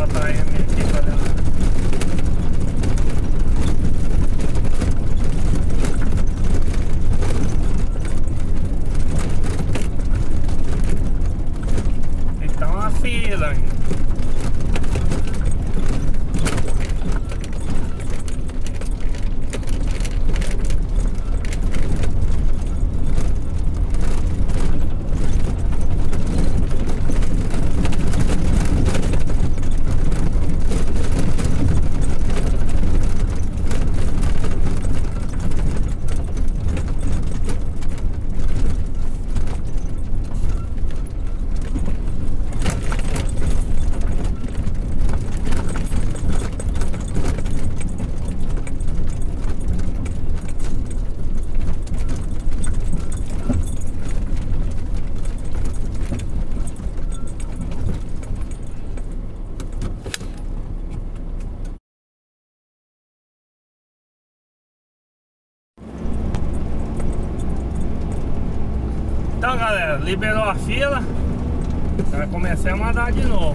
JM aqui fazendo. Então uma fila ainda. Então galera, liberou a fila. Vai começar a mandar de novo.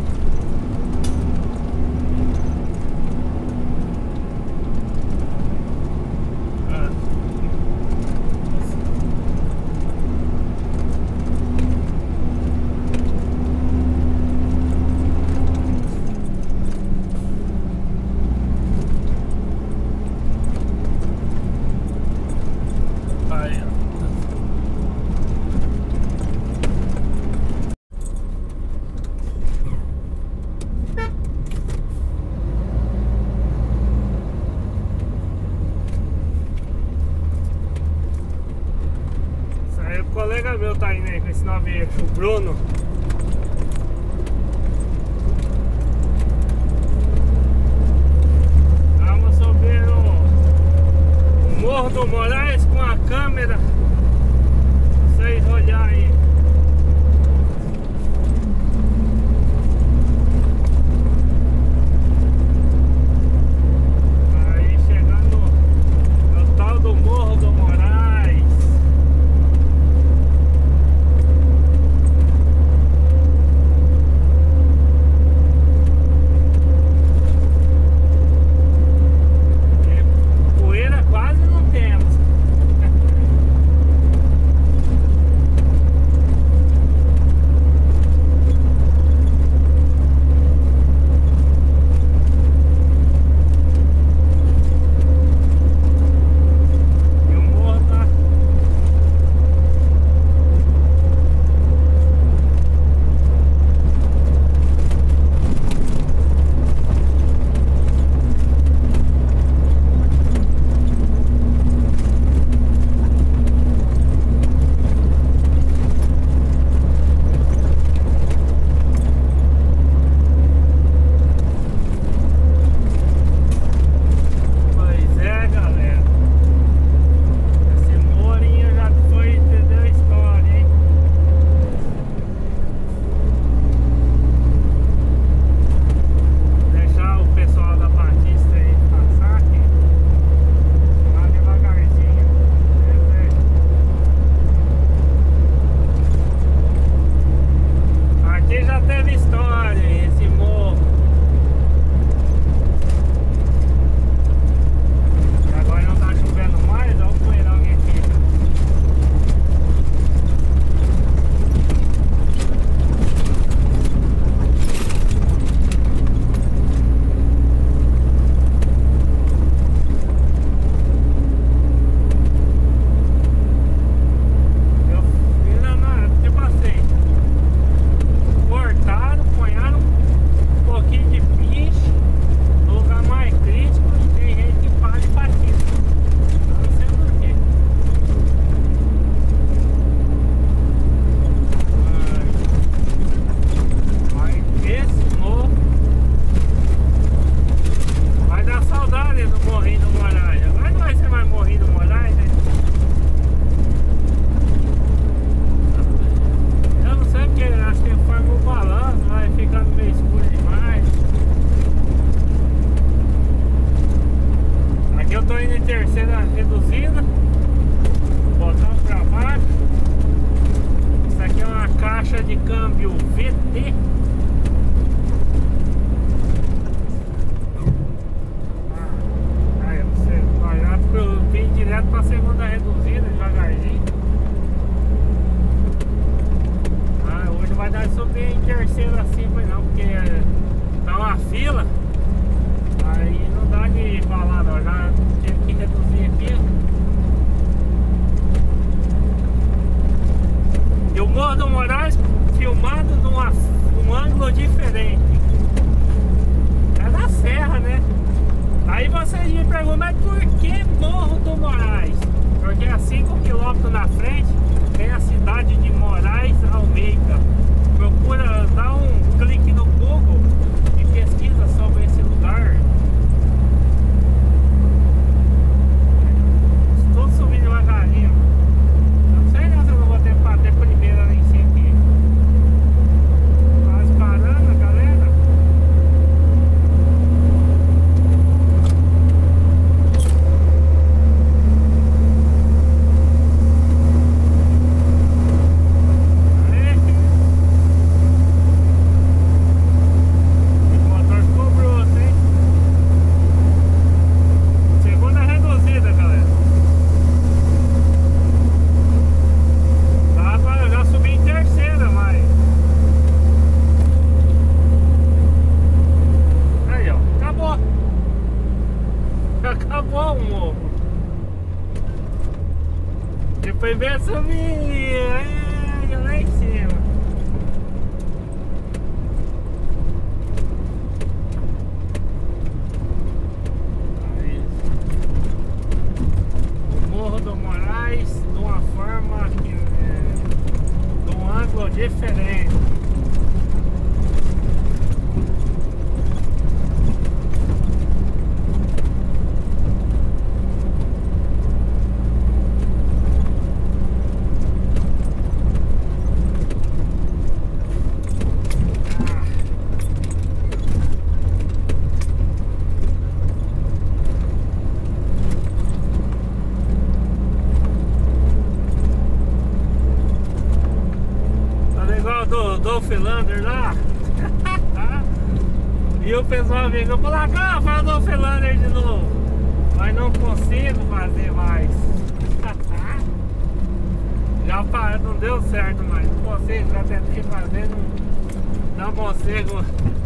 Aí, ó. O colega meu tá indo aí com esse navio, o Bruno. Vamos subir o Morro do Moraes com a câmera. Vocês olharem aí. Aí chegando no tal do Morro do Moraes. foi não, porque tá uma fila. Aí não dá de ir pra lá não, já tive que reduzir aqui. E o Morro do Moraes filmado num ângulo diferente. É da serra, né? Aí vocês me perguntam, mas por que Morro do Moraes? Porque a 5 km na frente tem a cidade de Moraes Almeida. Procura, dá um clique no Google e pesquisa sobre esse lugar. Estou subindo devagarinho. Não sei se eu não vou ter que bater primeira nem sei aqui. Quase parando, galera. Acabou o morro. Depois vem subir. Lá em cima. Aí. O Morro do Moraes de uma forma que de um ângulo diferente. Do Philander lá. E o pessoal vem eu falar, ah, faz o do Philander de novo. Mas não consigo fazer mais. Já parou, não deu certo mais. Não consigo, já tentei fazer, não consigo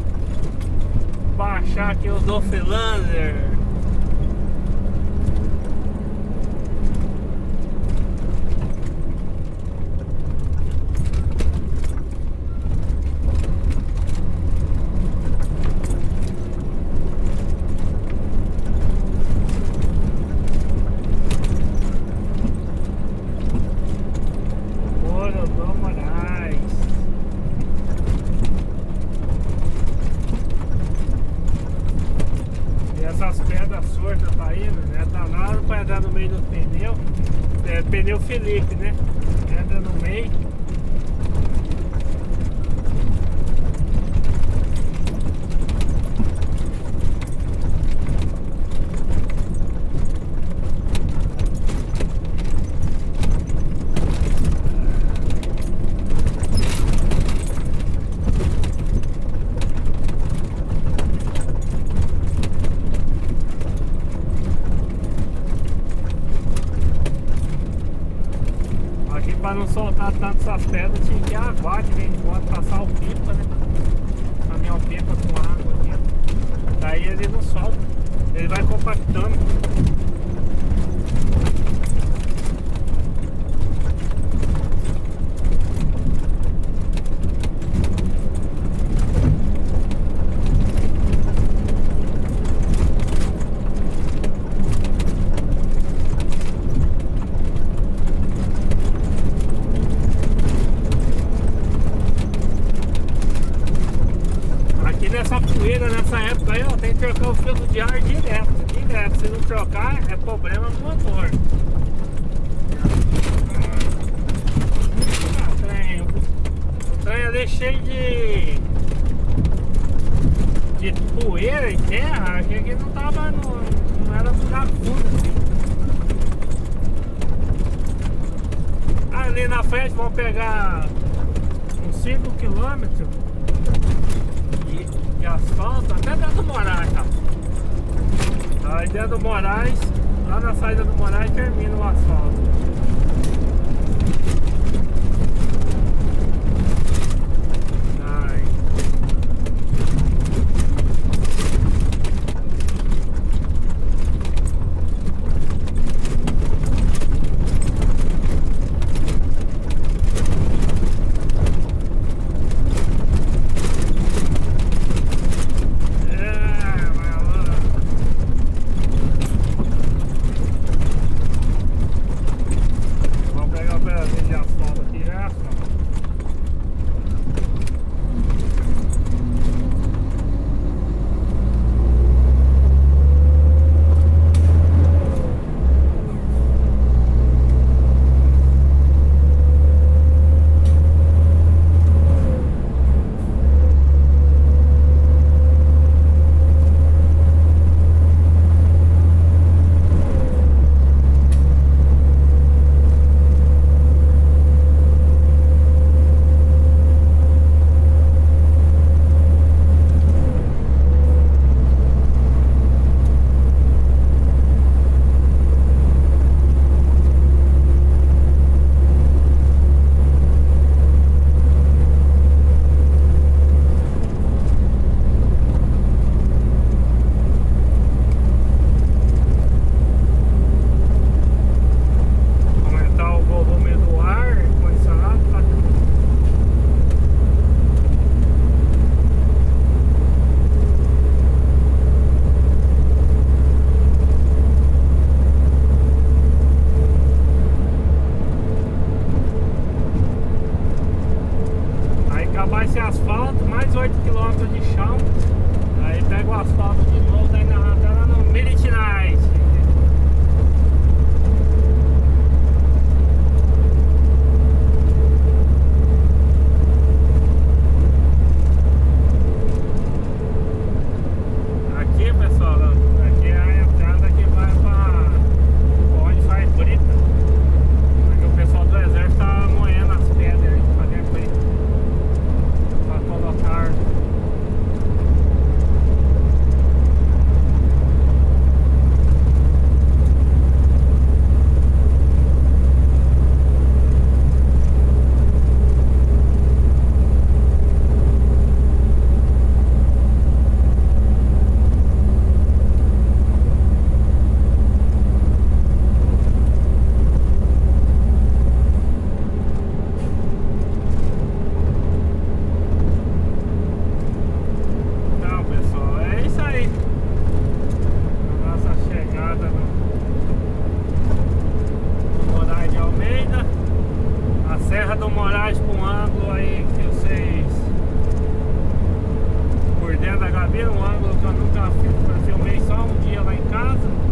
baixar aqui o do Philander. Essas pedras sortas pra ir, né? Danado pra entrar no meio do pneu. É pneu Felipe, né? Entra no meio. Para não soltar tanto essas pedras, tinha que aguar de vez em quando, passar o pipa, né? Caminhar o pipa com água aqui. Daí ele não solta, ele vai compactando. Nessa poeira, nessa época aí, ó, tem que trocar o filtro de ar direto. Se não trocar, é problema no motor. O trem ali cheio de poeira e terra. Achei que não tava, não era buraco fundo assim. Ali na frente vão pegar uns 5 km de asfalto, até dentro do Moraes, tá? Aí dentro do Moraes, lá na saída do Moraes termina o asfalto. Aí. asfalto de chão. Aí pega o asfalto de novo, daí nós vamos lá no Midnight. Aqui, pessoal, aqui é a entrada que vai para onde faz brita. Aqui o pessoal do exército tá moendo as pedras aí, fazendo brita para colocar. Então, pessoal, é isso aí. A nossa chegada no Moraes de Almeida. A Serra do Moraes com um ângulo aí que vocês, por dentro da cabine, um ângulo que eu nunca filmei, só um dia lá em casa.